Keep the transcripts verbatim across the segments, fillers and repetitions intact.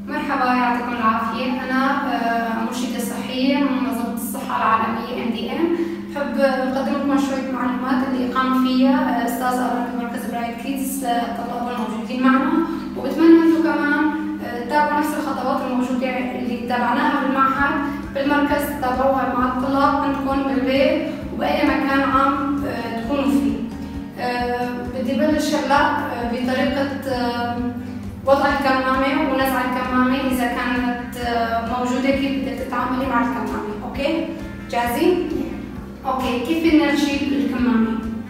مرحبا، يعطيكم العافية. أنا مرشدة صحية من منظمة الصحة العالمية إم دي إم. بحب أقدم لكم شوية معلومات اللي قام فيها أستاذ أرون بمركز برايت كيدز للطلاب الموجودين معنا، وبتمنى أنتم كمان تتابعوا نفس الخطوات الموجودة اللي تابعناها بالمعهد بالمركز، تتابعوها مع الطلاب عندكم بالبيت وبأي مكان عام تكونوا فيه. بدي بلش هلا بطريقة وضع الكمامة ونزع الكمامة إذا كانت موجودة، كيف بدك تتعاملي مع الكمامة. أوكي؟ جاهزين؟ أوكي، كيف بدنا نشيل الكمامة؟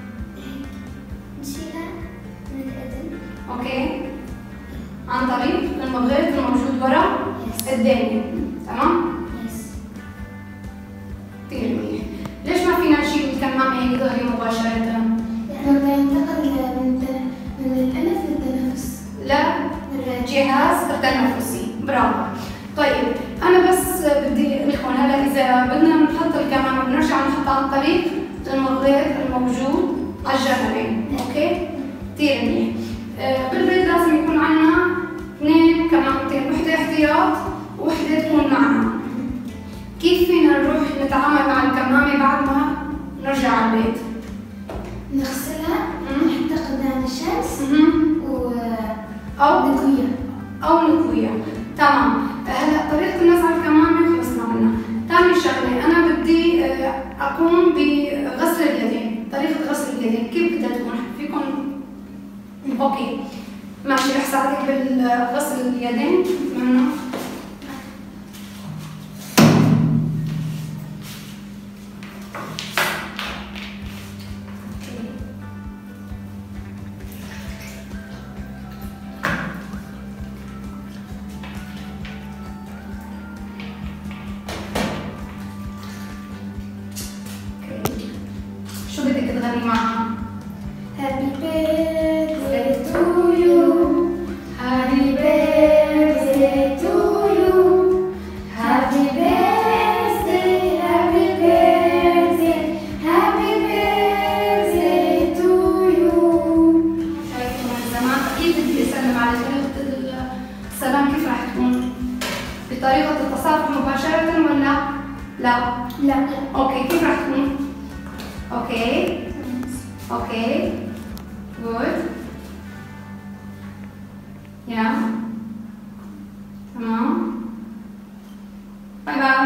نشيلها من الأذن. أوكي؟ عن طريق المضغط الموجود ورا الدانية، تمام؟ يس. كثير منيح. ليش ما فينا نشيل الكمامة هيك ظهري مباشرة؟ لأنه بينتقل من من الأنف للتنفس. لا، الجهاز التنفسي. برافو. طيب أنا بس بدي أقول لكم هلا إذا بدنا نحط الكمامة بنرجع نحطها عن طريق المضغط الموجود على الجانبين. أوكي؟ كثير منيح. آه بالبيت لازم يكون عندنا اثنين كمامتين، وحدة احتياط وحدة تكون معنا. كيف فينا نروح نتعامل مع الكمامة بعد ما نرجع على البيت؟ نغسلها ونحطها قدام الشمس و أو نكويها. أو نكويها. تمام. هلا طريقة النزع الكمامة خلصنا منها. ثاني شغلة أنا بدي أقوم بغسل اليدين، طريقة غسل اليدين كيف بدها تكون؟ فيكم أوكي ماشي، رح ساعدك بالغسل اليدين. أتمنى شو بدك تغني معها؟ Happy birthday to you. Happy birthday to you. Happy birthday, happy birthday, happy birthday to you. شايفين من زمان أكيد بدي أسلم على طريقة السلام. كيف راح تكون؟ بطريقة التصافح مباشرة ولا لا؟ لا. أوكي، كيف راح تكون؟ أوكي أوكي good yeah تمام. باي باي.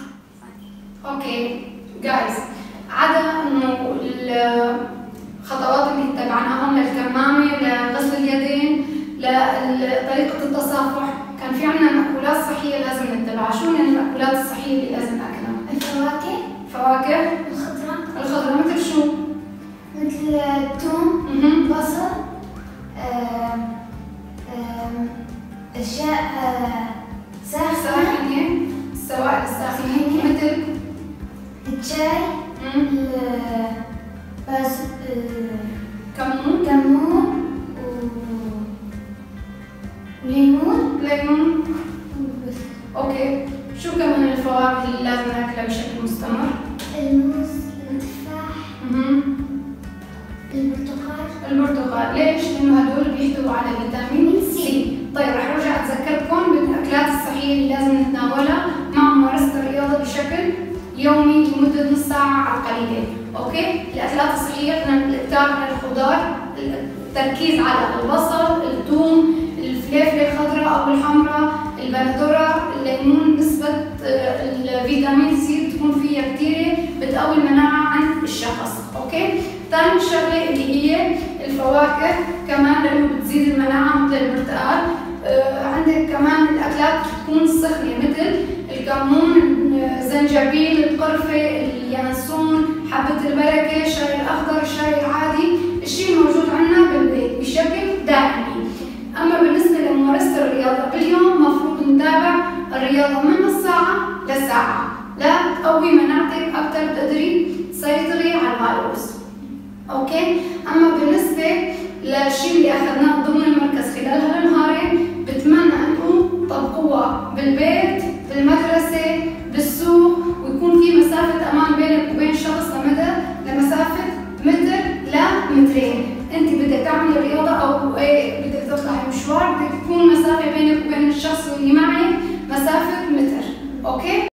أوكي جايز، عدا إنه الخطوات اللي اتبعناهم للكمامة لغسل اليدين لطريقة التصافح، كان في عنا مأكولات صحية لازم نتبعها. شو من المأكولات الصحية اللي لازم ناكلها؟ الفواكه. فواكه. الخضرة. الخضرة مثل شو؟ مثل الثوم، مهم. بصل، آم، آم، أشياء آه، ساخنة، ساخنة، السوائل الساخنة مثل الشاي، مم. بس كمون، كمون وليمون. ليمون. وبس. اوكي، شو كمان الفواكه اللي لازم ناكلها بشكل مستمر؟ الموز، التفاح، مهم. البرتقال. البرتقال. ليش؟ لأنه هدول بيحتووا على فيتامين سي. طيب رح ارجع اذكركم بالاكلات الصحية اللي لازم نتناولها مع ممارسة الرياضة بشكل يومي لمدة نص ساعة على القليلة. اوكي؟ الاكلات الصحية بدنا الاكثار من الخضار، التركيز على البصل، الثوم، الفلفل الخضراء او الحمراء، البندورة، الليمون. نسبة الفيتامين سي بتكون فيها كثيرة، بتقوي المناعة عند الشخص. اوكي؟ ثاني شغلة اللي هي الفواكه كمان لأنه بتزيد المناعة مثل البرتقال. آه عندك كمان الأكلات بتكون سخنة مثل الكمون، الزنجبيل، القرفة، اليانسون، حبة البركة، الشاي الأخضر، الشاي العادي، الشيء الموجود عندنا بالبيت بشكل دائمي. أما بالنسبة لممارسة الرياضة باليوم مفروض نتابع الرياضة من نص ساعة لساعة لتقوي مناعتك أكثر، تقدري تسيطري على الفيروس. اوكي؟ اما بالنسبه للشيء اللي اخذناه ضمن المركز خلال هالنهارين بتمنى انكم تطبقوها بالبيت، بالمدرسه، بالسوق، ويكون في مسافه امان بينك وبين شخص لمدى لمسافه متر لمترين. انت بدك تعملي رياضه او ايه بدك تطلعي مشوار، بدك تكون مسافه بينك وبين الشخص اللي مسافة متر. أوكي؟